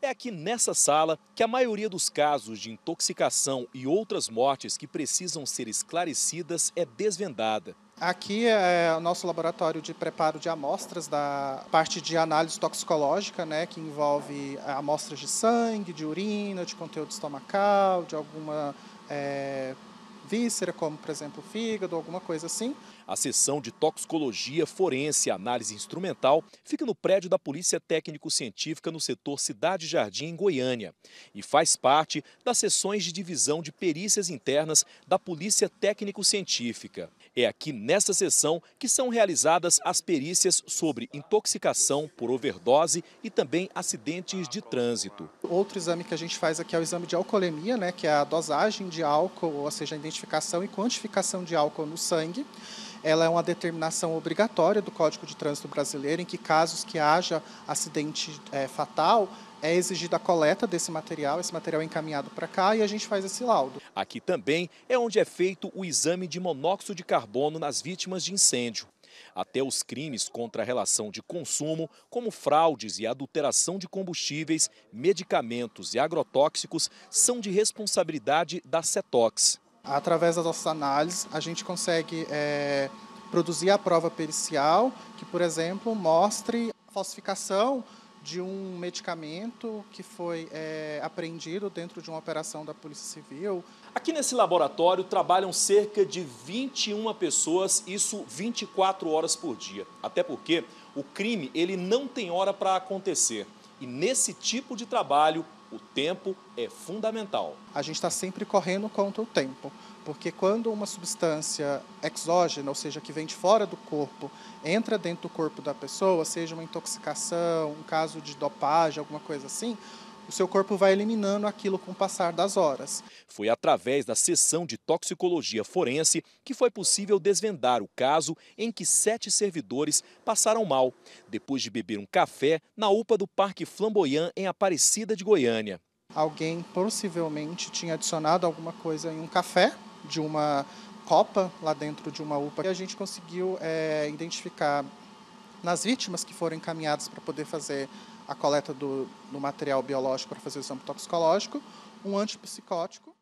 É aqui nessa sala que a maioria dos casos de intoxicação e outras mortes que precisam ser esclarecidas é desvendada. Aqui é o nosso laboratório de preparo de amostras da parte de análise toxicológica, né, que envolve amostras de sangue, de urina, de conteúdo estomacal, de alguma víscera, como por exemplo fígado, alguma coisa assim. A seção de toxicologia forense e análise instrumental fica no prédio da Polícia Técnico-Científica no setor Cidade Jardim, em Goiânia, e faz parte das seções de divisão de perícias internas da Polícia Técnico-Científica. É aqui nessa seção que são realizadas as perícias sobre intoxicação por overdose e também acidentes de trânsito. Outro exame que a gente faz aqui é o exame de alcoolemia, né, que é a dosagem de álcool, ou seja, a identificação e quantificação de álcool no sangue. Ela é uma determinação obrigatória do Código de Trânsito Brasileiro, em que casos que haja acidente fatal, é exigida a coleta desse material, esse material é encaminhado para cá e a gente faz esse laudo. Aqui também é onde é feito o exame de monóxido de carbono nas vítimas de incêndio. Até os crimes contra a relação de consumo, como fraudes e adulteração de combustíveis, medicamentos e agrotóxicos, são de responsabilidade da CETOX. Através das nossas análises, a gente consegue produzir a prova pericial que, por exemplo, mostre a falsificação de um medicamento que foi apreendido dentro de uma operação da Polícia Civil. Aqui nesse laboratório trabalham cerca de 21 pessoas, isso 24 horas por dia. Até porque o crime ele não tem hora para acontecer. E nesse tipo de trabalho, o tempo é fundamental. A gente está sempre correndo contra o tempo, porque quando uma substância exógena, ou seja, que vem de fora do corpo, entra dentro do corpo da pessoa, seja uma intoxicação, um caso de dopagem, alguma coisa assim, o seu corpo vai eliminando aquilo com o passar das horas. Foi através da seção de toxicologia forense que foi possível desvendar o caso em que 7 servidores passaram mal, depois de beber um café na UPA do Parque Flamboyant, em Aparecida de Goiânia. Alguém possivelmente tinha adicionado alguma coisa em um café de uma copa lá dentro de uma UPA. E a gente conseguiu identificar nas vítimas que foram encaminhadas para poder fazer a coleta do material biológico para fazer o exame toxicológico, um antipsicótico